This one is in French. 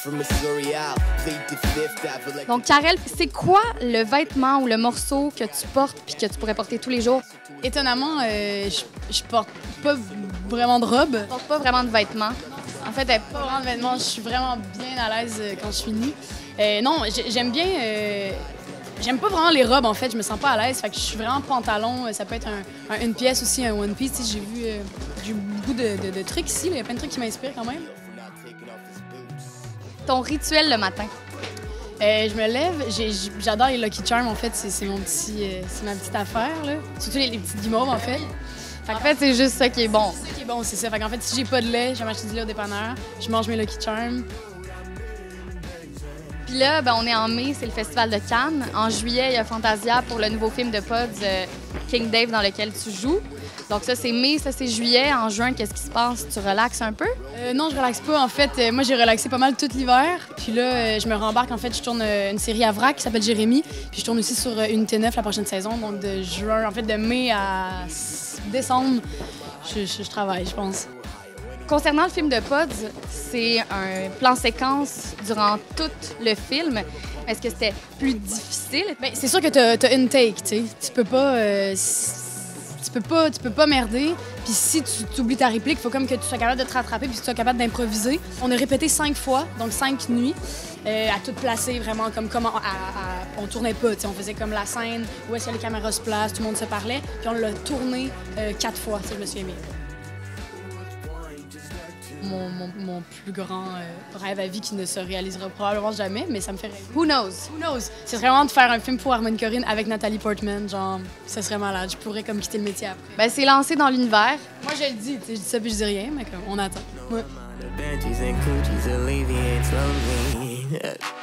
Donc, Karel, c'est quoi le vêtement ou le morceau que tu portes puis que tu pourrais porter tous les jours? Étonnamment, je porte pas vraiment de robe. Je porte pas vraiment de vêtements. En fait, Pas vraiment de vêtements. Je suis vraiment bien à l'aise quand je suis nue. Non, j'aime bien... J'aime pas vraiment les robes, en fait. Je me sens pas à l'aise. Fait que je suis vraiment pantalon. Ça peut être une pièce aussi, un one piece. J'ai vu beaucoup de trucs ici. Il y a plein de trucs qui m'inspirent quand même. ton rituel le matin. Je me lève, j'adore les Lucky Charms, en fait, c'est ma petite affaire, là. Surtout les petites guimauves, en fait. En fait, c'est juste ça qui est bon. C'est ça qui est bon, c'est ça. Fait qu'en fait, si j'ai pas de lait, je vais m'acheter du lait au dépanneur, je mange mes Lucky Charms. Puis là, on est en mai, c'est le Festival de Cannes. En juillet, il y a Fantasia pour le nouveau film de Pods, King Dave, dans lequel tu joues. Donc ça, c'est mai, ça, c'est juillet. En juin, qu'est-ce qui se passe? Tu relaxes un peu? Non, je relaxe pas. En fait, moi, j'ai relaxé pas mal tout l'hiver. Puis là, je me rembarque. En fait, je tourne une série à VRAC qui s'appelle Jérémy. Puis je tourne aussi sur Unité 9 la prochaine saison. Donc de mai à décembre, je travaille, je pense. Concernant le film de Pods, c'est un plan séquence durant tout le film. Est-ce que c'était plus difficile? Bien, c'est sûr que t'as une take, tu sais. Tu peux pas merder. Puis si tu oublies ta réplique, il faut comme que tu sois capable de te rattraper puis que tu sois capable d'improviser. On a répété 5 fois, donc 5 nuits, à tout placer vraiment comme on tournait pas, tu sais. On faisait comme la scène où est-ce que les caméras se placent, tout le monde se parlait. Puis on l'a tourné 4 fois, tu sais, je me suis aimée. Mon plus grand rêve à vie qui ne se réalisera probablement jamais, mais ça me fait rêver. Who knows? Who knows? C'est vraiment de faire un film pour Harmony Korine avec Nathalie Portman. Genre, ça serait malade. Je pourrais comme quitter le métier après. C'est lancé dans l'univers. Moi, je le dis. Je dis ça puis je dis rien, mais comme, on attend. Ouais.